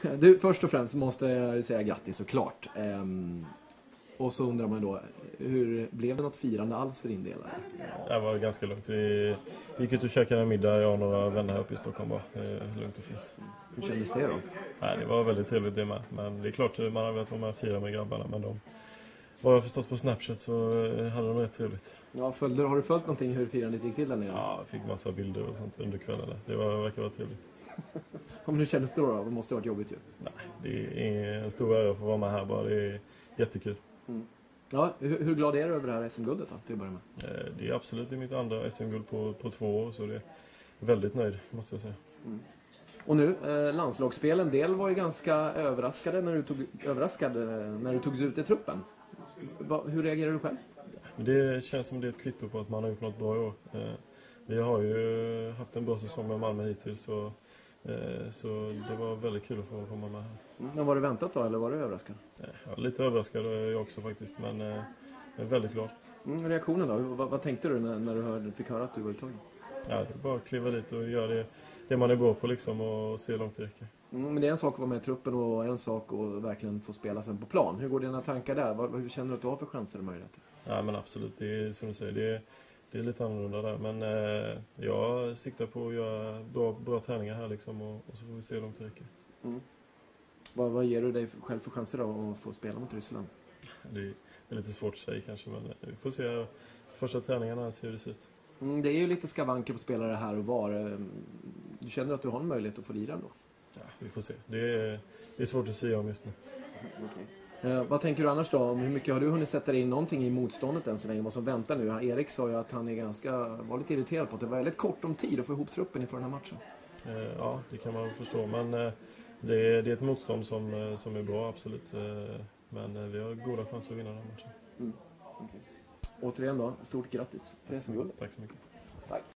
Du, först och främst måste jag säga grattis såklart. Och så undrar man då, hur blev det något firande alls för din del? Det var ganska lugnt. Vi gick ut och käkade en middag, jag och några vänner här uppe i Stockholm. Lugnt och fint. Hur kändes det då? Nej, det var väldigt trevligt det med. Men det är klart, man hade velat vara med och fira med grabbarna. Men de, vad jag förstått på Snapchat så hade de rätt trevligt. Ja, har du följt någonting hur firandet gick till där nere? Ja, jag fick massa bilder och sånt under kvällen. Det verkar vara trevligt. Men hur kändes det då? Det måste ha varit jobbigt ju. Nej, det är en stor ära att få vara med här bara. Det är jättekul. Mm. Ja, hur glad är du över det här SM-guldet då, till att börja med? Det är absolut mitt andra SM-guld på 2 år, så det är väldigt nöjd, måste jag säga. Mm. Och nu, landslagsspel, en del var ju ganska överraskad när du togs ut i truppen. Hur reagerar du själv? Det känns som det är ett kvitto på att man har gjort något bra i år. Vi har ju haft en bra säsong med Malmö hittills, så det var väldigt kul att få komma med här. Men var det väntat då, eller var du överraskad? Ja, lite överraskad är jag också faktiskt, men jag är väldigt glad. Reaktionen då? Vad tänkte du när du fick höra att du var uttagen? Ja, det är bara att kliva dit och göra det man är bra på liksom, och se hur långt det räcker. Men det är en sak att vara med i truppen och en sak att verkligen få spela sen på plan. Hur går dina tankar där? Hur känner du att du har för chanser och möjligheter? Ja, men absolut, det är som du säger, det är lite annorlunda där. Men jag siktar på att göra bra träningar här liksom, och så får vi se hur långt det räcker. Mm. Vad ger du dig själv för chanser då att få spela mot Ryssland? Det är lite svårt att säga kanske, men vi får se första träningarna, ser hur det ser ut. Det är ju lite skavanker på spelare här och var. Du känner att du har en möjlighet att få lira då? Ja, vi får se. Det är svårt att säga om just nu. Okay. Vad tänker du annars då? Hur mycket har du hunnit sätta in någonting i motståndet än så länge? Vad som väntar nu? Erik sa ju att han var lite irriterad på att det var väldigt kort om tid att få ihop truppen inför den här matchen. Ja, det kan man förstå. Men det är ett motstånd som är bra, absolut. Men vi har goda chanser att vinna den här matchen. Okay. Återigen då, stort grattis för SM-guldet. Tack så mycket. Tack.